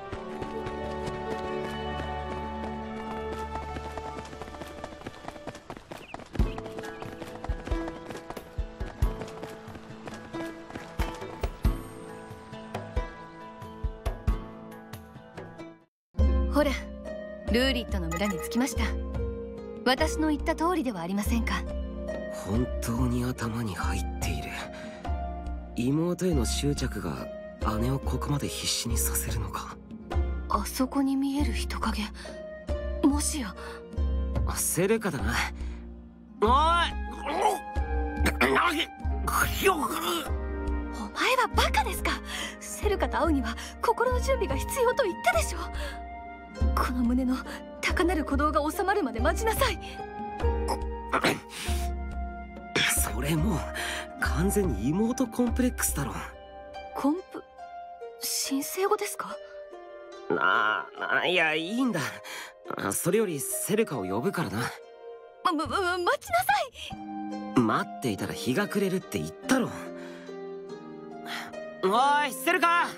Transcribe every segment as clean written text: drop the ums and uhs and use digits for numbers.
ほら、ルーリットの村に着きました。私の言った通りではありませんか。 本当に頭に入っている。妹への執着が姉をここまで必死にさせるのか。 あそこに見える人影、もしやセルカだな。おい、 お前はバカですか。セルカと会うには心の準備が必要と言ったでしょ。この胸の高鳴る鼓動が収まるまで待ちなさい。 それもう完全に妹コンプレックスだろ。 コンプ、新生語ですか。 いや、いいんだ。それよりセルカを呼ぶからな。 待ちなさい。待っていたら日が暮れるって言ったろ。おい、セルカ。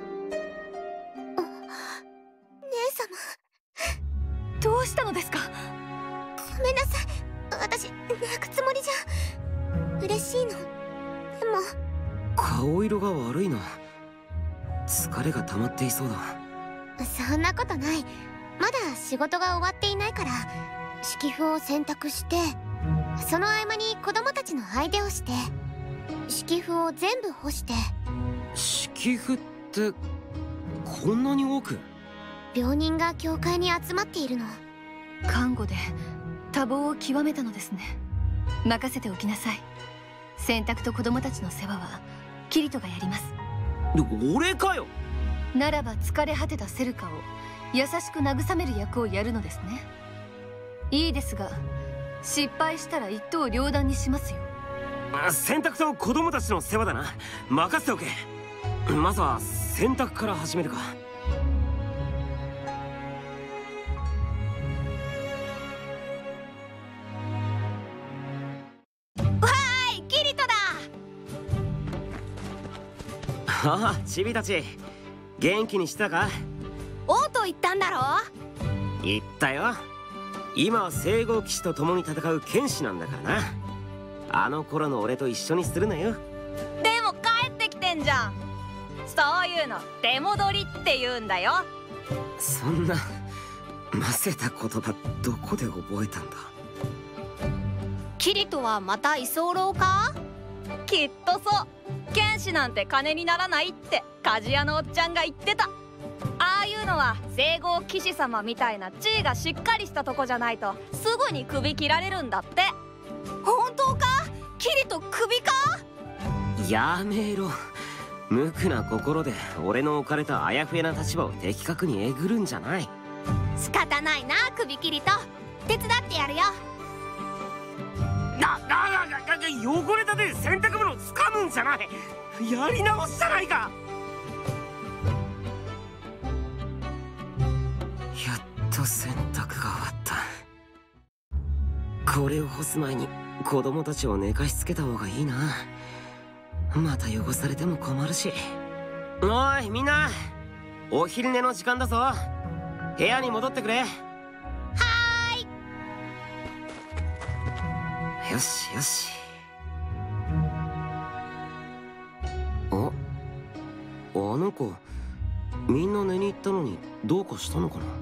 姉様、 どうしたのですか。 ごめんなさい。私泣くつもりじゃ。嬉しいの。でも顔色が悪いな。疲れが溜まっていそうだ。 そんなことない。まだ仕事が終わっていないから、敷布を洗濯して、その合間に子供たちの相手をして、敷布を全部干して。 敷布ってこんなに多く。 病人が教会に集まっているの。 看護で多忙を極めたのですね。任せておきなさい。洗濯と子供たちの世話はキリトがやります。 俺かよ。 ならば疲れ果てたセルカを優しく慰める役をやるのですね。いいですが、失敗したら一刀両断にしますよ。 洗濯と子供たちの世話だな。任せておけ。まずは洗濯から始めるか。ああ、チビたち元気にしてたか。 王と言ったんだろ。 言ったよ。今は聖号騎士と共に戦う剣士なんだからな。あの頃の俺と一緒にするなよ。 でも帰ってきてんじゃん。そういうの出戻りって言うんだよ。 そんなませた言葉どこで覚えたんだ。 キリトはまた居候か。 きっとそう。剣士なんて金にならないって鍛冶屋のおっちゃんが言ってた。ああいうのは聖号騎士様みたいな地位がしっかりしたとこじゃないとすぐに首切られるんだって。 本当か。キリト首か。 やめろ。無垢な心で俺の置かれたあやふやな立場を的確にえぐるんじゃない。 仕方ないな、首切りと手伝ってやるよ。 汚れたで洗濯物をつかむんじゃない。やり直しじゃないか。やっと洗濯が終わった。これを干す前に子供たちを寝かしつけた方がいいな。また汚されても困るし。おいみんな、お昼寝の時間だぞ。部屋に戻ってくれ。 はーい。 よしよし。あの子みんな寝に行ったのにどうかしたのかな。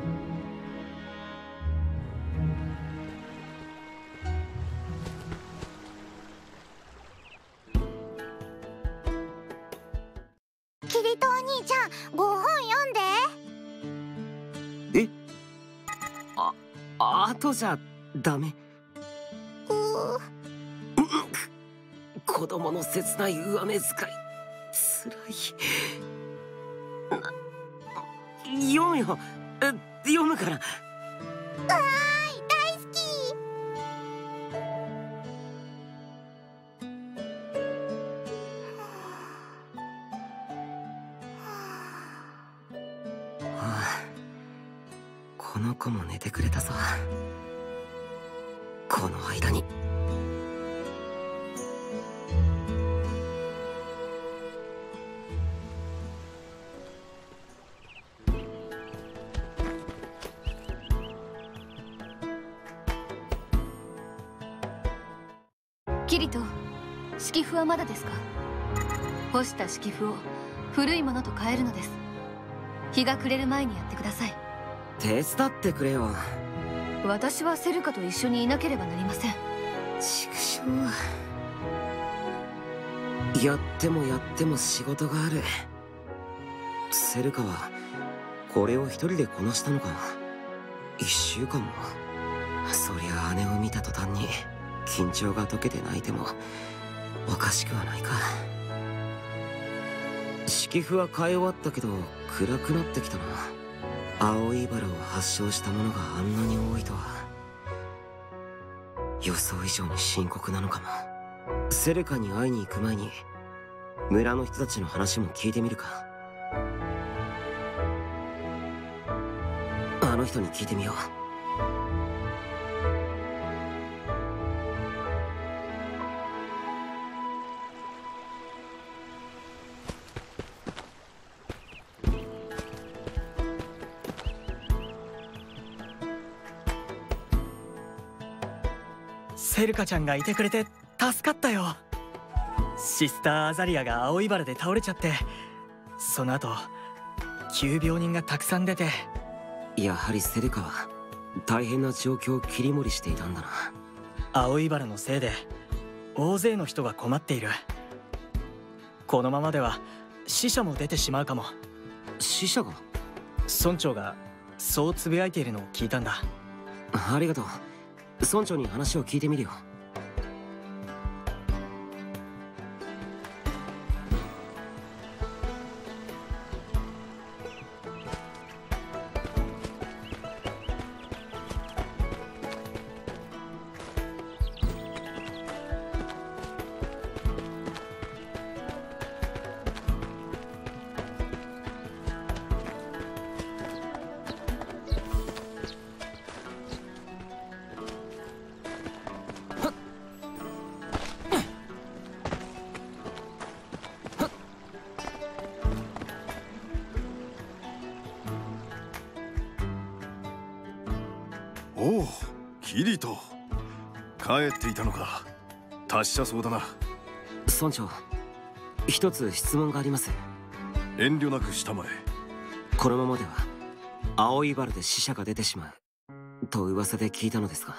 キリトお兄ちゃん、ご本読んで。 あとじゃダメ。子供の切ない上目遣いつらい。読むよ。読むから。 わーい、大好き。 この子も寝てくれたぞ。この間に。 キリト、敷布はまだですか？干した敷布を古いものと変えるのです。日が暮れる前にやってください。 手伝ってくれよ。 私はセルカと一緒にいなければなりません。 畜生。やってもやっても仕事がある。セルカはこれを一人でこなしたのか。1週間も。そりゃ姉を見た途端に緊張が解けて泣いてもおかしくはないか。敷布は買い終わったけど暗くなってきたな。青いバラを発症したものがあんなに多いとは。予想以上に深刻なのかも。セルカに会いに行く前に村の人たちの話も聞いてみるか。あの人に聞いてみよう。 セルカちゃんがいてくれて助かったよ。シスターアザリアが青いバラで倒れちゃって、その後急病人がたくさん出て。 やはりセルカは大変な状況を切り盛りしていたんだな。 青いバラのせいで大勢の人が困っている。このままでは死者も出てしまうかも。 死者が？ 村長がそうつぶやいているのを聞いたんだ。 ありがとう。村長に話を聞いてみるよ。 おお、キリト、帰っていたのか。達者そうだな。 村長、一つ質問があります。 遠慮なくしたまえ。 このままでは青いバラで死者が出てしまうと噂で聞いたのですが。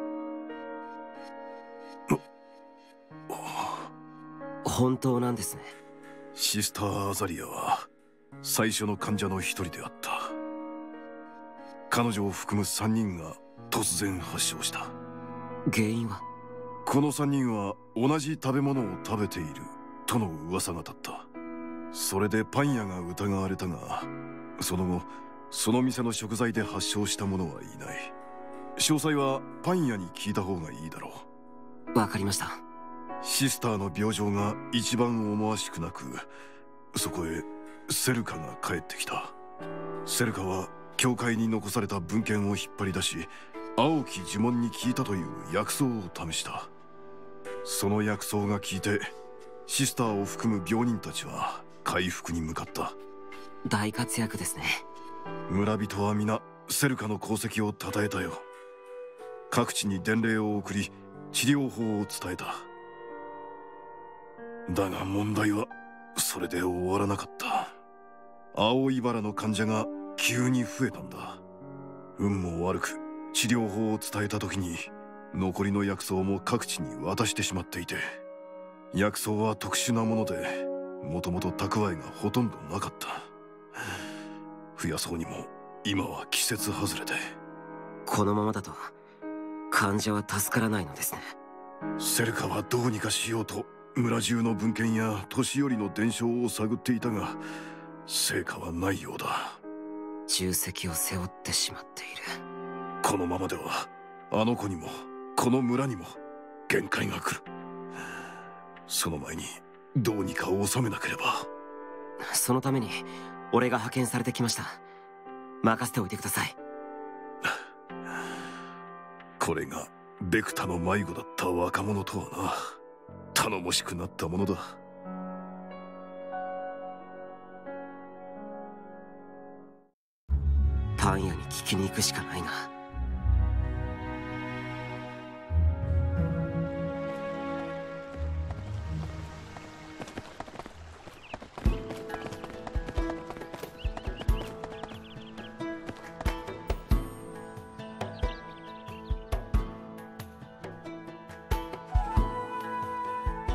本当なんですね。 シスターアザリアは最初の患者の一人であった。彼女を含む3人が突然発症した。 原因は？ この3人は同じ食べ物を食べているとの噂が立った。それでパン屋が疑われたが、その後その店の食材で発症した者はいない。詳細はパン屋に聞いた方がいいだろう。わかりました。 シスターの病状が一番思わしくなく、そこへセルカが帰ってきた。セルカは教会に残された文献を引っ張り出し、青き呪文に聞いたという薬草を試した。その薬草が効いてシスターを含む病人たちは回復に向かった。 大活躍ですね。 村人は皆セルカの功績を称えたよ。各地に伝令を送り治療法を伝えた。だが問題はそれで終わらなかった。青いバラの患者が急に増えたんだ。運も悪く治療法を伝えた時に残りの薬草も各地に渡してしまっていて、薬草は特殊なものでもともと蓄えがほとんどなかった。増やそうにも今は季節外れで。 このままだと患者は助からないのですね。 セルカはどうにかしようと村中の文献や年寄りの伝承を探っていたが、成果はないようだ。 重責を背負ってしまっている。 このままではあの子にもこの村にも限界が来る。その前にどうにか収めなければ。 そのために俺が派遣されてきました。任せておいてください。 これがベクタの迷子だった若者とはな。頼もしくなったものだ。 パン屋に聞きに行くしかないな。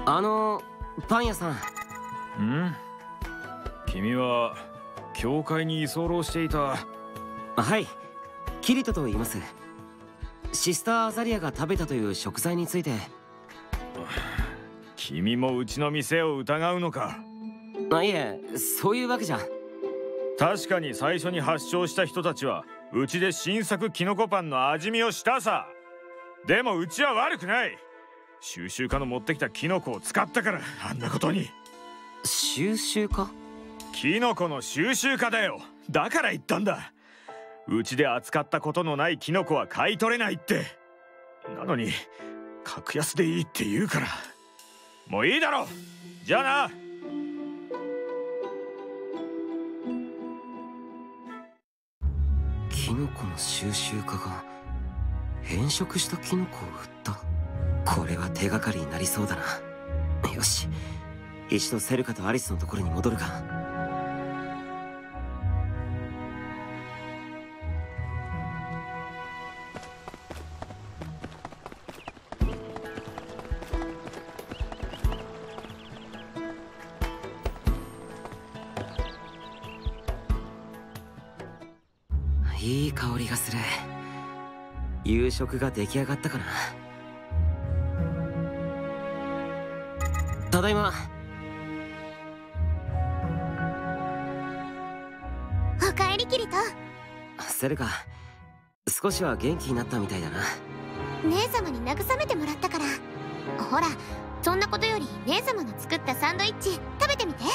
パン屋さん。 君は教会に居候していた。 はい、キリトと言います。シスターアザリアが食べたという食材について。 君もうちの店を疑うのか？ いえ、そういうわけじゃ。 確かに最初に発症した人たちはうちで新作キノコパンの味見をしたさ。でもうちは悪くない。収集家の持ってきたキノコを使ったからあんなことに。 収集家？ キノコの収集家だよ。だから言ったんだ。うちで扱ったことのないキノコは買い取れないって。なのに格安でいいって言うから。もういいだろ。じゃあな。 キノコの収集家が変色したキノコを売った。これは手がかりになりそうだな。よし、一度セルカとアリスのところに戻るか。いい香りがする。夕食が出来上がったかな。ただいま。 おかえりキリト。 セルカ、少しは元気になったみたいだな。 姉様に慰めてもらったから。ほら、そんなことより姉様の作ったサンドイッチ食べてみて。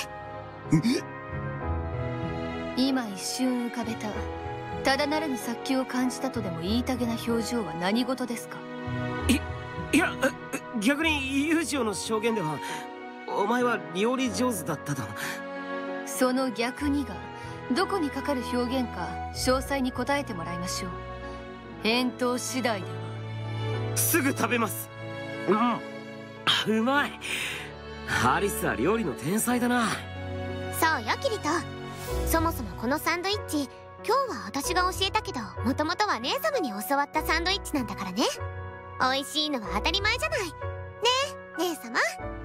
今一瞬浮かべたただならぬ殺気を感じたとでも言いたげな表情は何事ですか？ いや、逆にユージオの証言ではお前は料理上手だったと。 その逆にがどこにかかる表現か詳細に答えてもらいましょう。返答次第では。 すぐ食べます。うまい。アリスは料理の天才だな。 そうよキリト。そもそもこのサンドイッチ、今日は私が教えたけど、もともとは姉様に教わったサンドイッチなんだからね。美味しいのは当たり前じゃない。ねえ、姉様。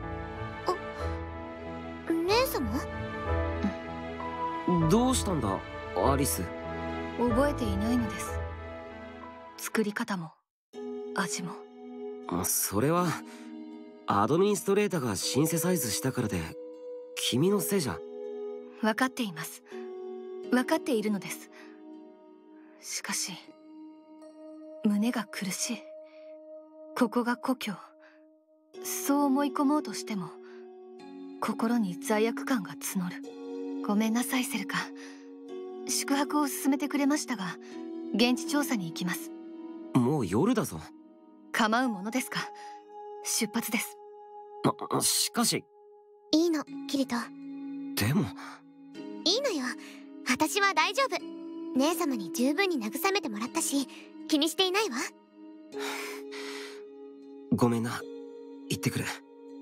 姉様？ どうしたんだ、アリス。 覚えていないのです。作り方も味も。 それはアドミニストレータがシンセサイズしたからで、君のせいじゃ。 分かっています。分かっているのです。しかし胸が苦しい。ここが故郷。そう思い込もうとしても心に罪悪感が募る。ごめんなさいセルカ。宿泊を勧めてくれましたが現地調査に行きます。 もう夜だぞ。 構うものですか。出発です。 しかし。 いいのキリト。 でもいいのよ、私は大丈夫。姉様に十分に慰めてもらったし気にしていないわ。 ごめんな、行ってくる。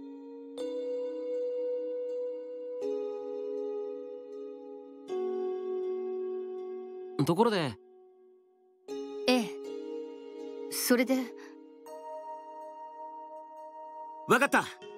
ところで。 ええ、それで。 わかった。